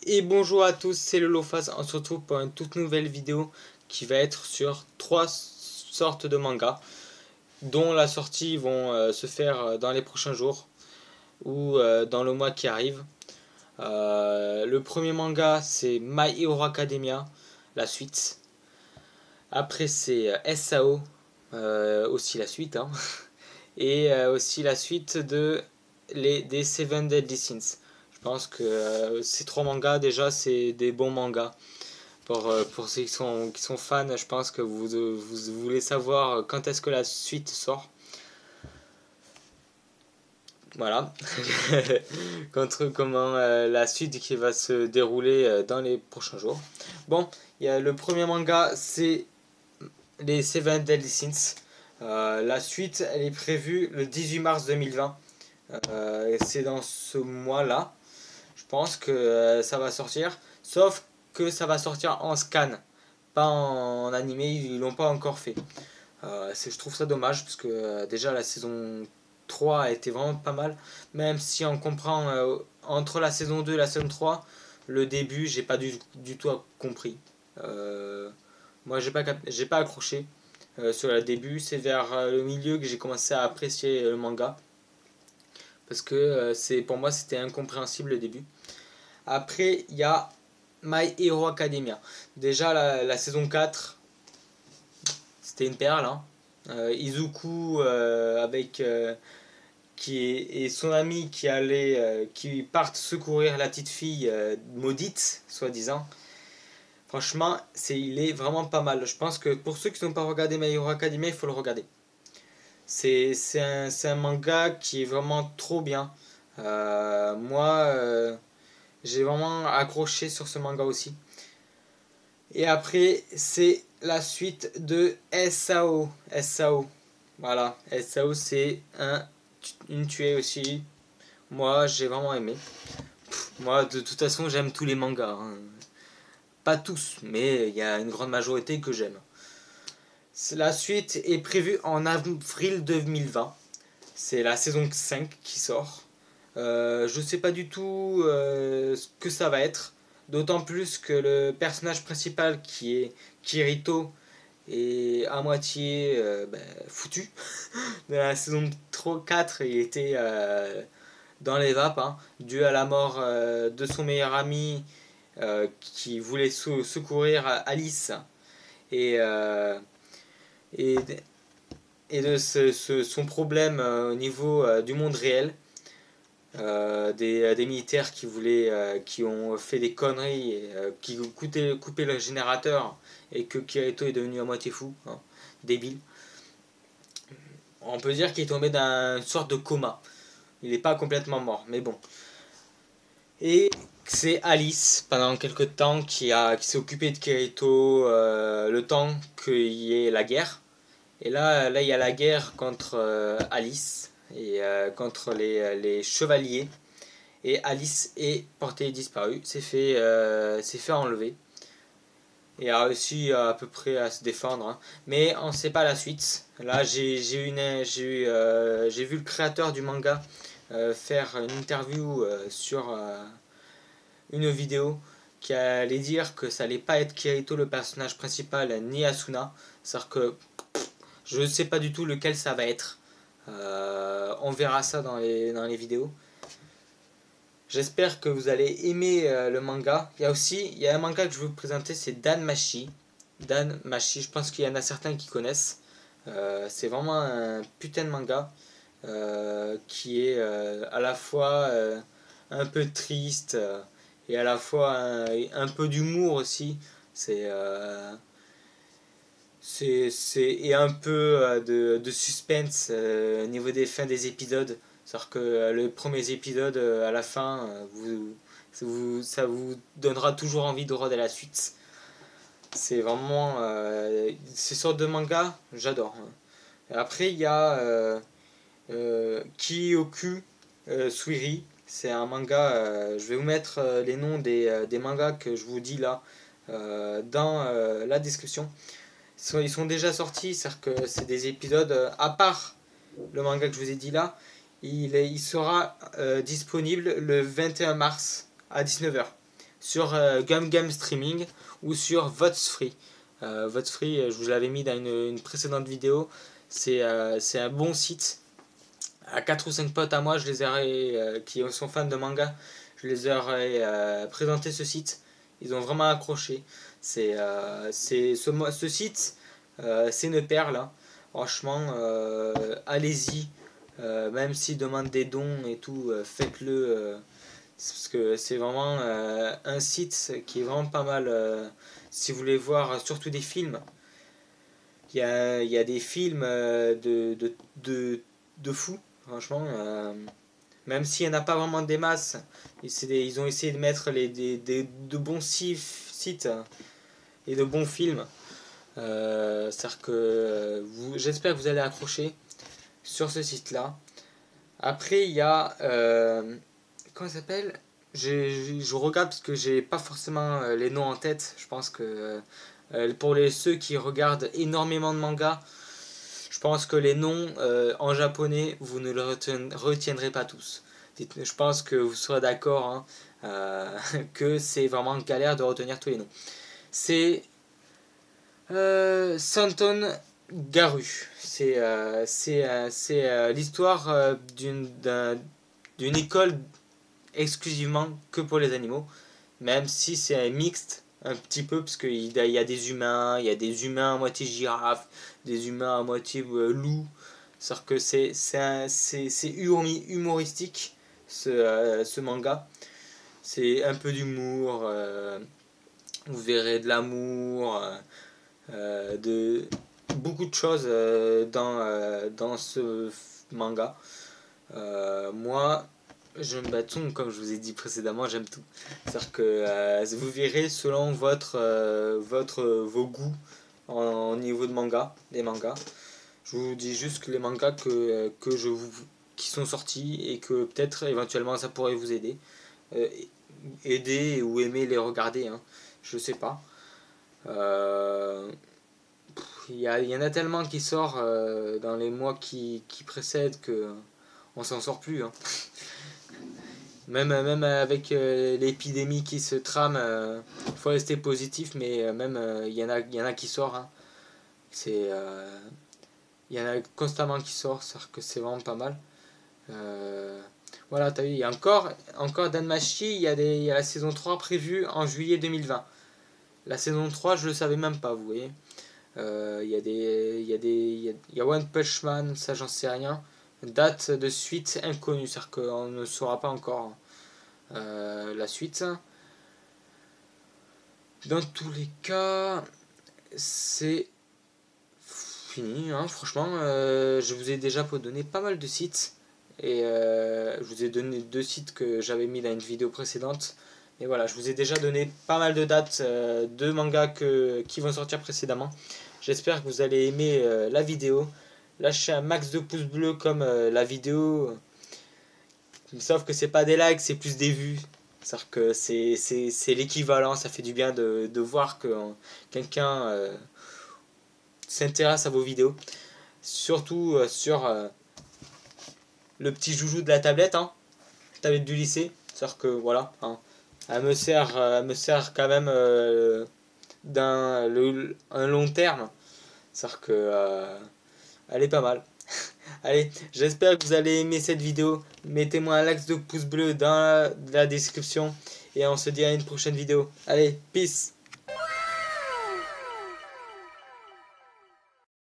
Et bonjour à tous, c'est le Lofaz. On se retrouve pour une toute nouvelle vidéo qui va être sur 3 sortes de mangas dont la sortie vont se faire dans les prochains jours ou dans le mois qui arrive. Le premier manga c'est My Hero Academia, la suite. Après c'est SAO, aussi la suite, hein. Et aussi la suite des Seven Deadly Sins. Je pense que ces 3 mangas déjà c'est des bons mangas. Pour ceux qui sont fans, je pense que vous voulez savoir quand est-ce que la suite sort. Voilà. Comment la suite qui va se dérouler dans les prochains jours. Bon, il y a le premier manga, c'est les Seven Deadly Sins. La suite, elle est prévue le 18 mars 2020. C'est dans ce mois-là. Je pense que ça va sortir. Sauf que ça va sortir en scan, pas en animé, ils l'ont pas encore fait. Je trouve ça dommage parce que déjà la saison 3 a été vraiment pas mal, même si on comprend entre la saison 2 et la saison 3, le début j'ai pas du tout compris. Moi j'ai pas accroché sur le début, c'est vers le milieu que j'ai commencé à apprécier le manga parce que pour moi c'était incompréhensible le début. Après il y a My Hero Academia. Déjà la saison 4, c'était une perle, hein. Izuku et son ami qui partent secourir la petite fille maudite, soi-disant. Franchement, il est vraiment pas mal. Je pense que pour ceux qui n'ont pas regardé My Hero Academia, il faut le regarder. C'est un manga qui est vraiment trop bien. Moi, j'ai vraiment accroché sur ce manga aussi. Et après, c'est la suite de SAO. SAO. Voilà. SAO, c'est une tuée aussi. Moi, j'ai vraiment aimé. Moi, de toute façon, j'aime tous les mangas, hein. Pas tous, mais il y a une grande majorité que j'aime. La suite est prévue en avril 2020. C'est la saison 5 qui sort. Je sais pas du tout ce que ça va être. D'autant plus que le personnage principal qui est Kirito est à moitié foutu. Dans la saison 4, il était dans les vapes, hein, dû à la mort de son meilleur ami qui voulait secourir Alice et, euh, et, et de son problème au niveau du monde réel. Des militaires qui ont fait des conneries et qui ont coupé le générateur et que Kirito est devenu à moitié fou, hein, débile. On peut dire qu'il est tombé dans une sorte de coma. Il n'est pas complètement mort, mais bon. Et c'est Alice, pendant quelques temps, qui s'est occupée de Kirito le temps qu'il y ait la guerre. Et là, il y a la guerre contre Alice et contre les chevaliers. Et Alice est portée disparue, s'est fait enlever. Et a réussi à peu près à se défendre, hein. Mais on ne sait pas la suite. Là, j'ai vu le créateur du manga faire une interview sur une vidéo qui allait dire que ça allait pas être Kirito le personnage principal ni Asuna. C'est-à-dire que je ne sais pas du tout lequel ça va être. On verra ça dans les vidéos. J'espère que vous allez aimer le manga. Il y a un manga que je vais vous présenter, c'est Danmachi. Danmachi, je pense qu'il y en a certains qui connaissent. C'est vraiment un putain de manga qui est à la fois un peu triste et à la fois un peu d'humour aussi. Et un peu de suspense au niveau des fins des épisodes. C'est-à-dire que le premier épisode, à la fin, ça vous donnera toujours envie de regarder la suite. C'est vraiment... ces sortes de mangas, j'adore. Après, il y a Kyoku Suiri. C'est un manga... je vais vous mettre les noms des mangas que je vous dis là dans la description. Ils sont déjà sortis, c'est-à-dire que c'est des épisodes à part le manga que je vous ai dit là. Il sera disponible le 21 mars à 19h sur Gum Gum Streaming ou sur Votes Free. Votes Free, je vous l'avais mis dans une précédente vidéo, c'est un bon site. À 4 ou 5 potes à moi, je les aurais, qui sont fans de manga, je les aurais présenté ce site. Ils ont vraiment accroché. Ce site, c'est une perle, hein. Franchement, allez-y. Même s'ils demandent des dons et tout, faites-le. Parce que c'est vraiment un site qui est vraiment pas mal. Si vous voulez voir surtout des films, il y a des films de fous, franchement. Même s'il n'y en a pas vraiment des masses, ils ont essayé de mettre de bons sites et de bons films. C'est-à-dire que j'espère que vous allez accrocher sur ce site-là. Après, il y a... comment ça s'appelle? Je regarde parce que j'ai pas forcément les noms en tête. Je pense que pour ceux qui regardent énormément de mangas, je pense que les noms en japonais, vous ne les retiendrez pas tous. Je pense que vous serez d'accord, hein, que c'est vraiment galère de retenir tous les noms. C'est Santon Garu. C'est l'histoire d'une école exclusivement que pour les animaux, même si c'est un mixte un petit peu, parce qu'il y a des humains, il y a des humains à moitié girafe, des humains à moitié loup. C'est-à-dire que c'est humoristique ce manga. C'est un peu d'humour, vous verrez de l'amour, de beaucoup de choses dans ce manga. Moi, j'aime tout, comme je vous ai dit précédemment, j'aime tout. C'est-à-dire que vous verrez selon vos goûts au niveau de manga, des mangas. Je vous dis juste que les mangas qui sont sortis et que peut-être éventuellement ça pourrait vous aider. Aider ou aimer les regarder, hein. Je sais pas. Il y en a tellement qui sortent dans les mois qui précèdent que on s'en sort plus, hein. Même avec l'épidémie qui se trame, il faut rester positif, mais même il y en a qui sortent, hein. Il y en a constamment qui sortent, c'est-à-dire que c'est vraiment pas mal. Voilà, t'as vu, il y a encore Danmachi, il y a la saison 3 prévue en juillet 2020. La saison 3, je le savais même pas, vous voyez. Il y a One Punch Man, ça j'en sais rien. Date de suite inconnue, c'est-à-dire qu'on ne saura pas encore la suite. Dans tous les cas, c'est fini, hein. Franchement, je vous ai déjà donné pas mal de sites. Et je vous ai donné 2 sites que j'avais mis dans une vidéo précédente. Et voilà, je vous ai déjà donné pas mal de dates de mangas qui vont sortir précédemment. J'espère que vous allez aimer la vidéo. Lâchez un max de pouces bleus comme la vidéo. Sauf que c'est pas des likes, c'est plus des vues. C'est-à-dire que c'est l'équivalent. Ça fait du bien de voir que quelqu'un s'intéresse à vos vidéos. Surtout sur le petit joujou de la tablette, hein. Tablette du lycée. C'est-à-dire que voilà, hein. Elle me sert quand même un long terme. C'est-à-dire que elle est pas mal. Allez, j'espère que vous allez aimer cette vidéo. Mettez-moi un like de pouce bleu dans la description. Et on se dit à une prochaine vidéo. Allez, peace!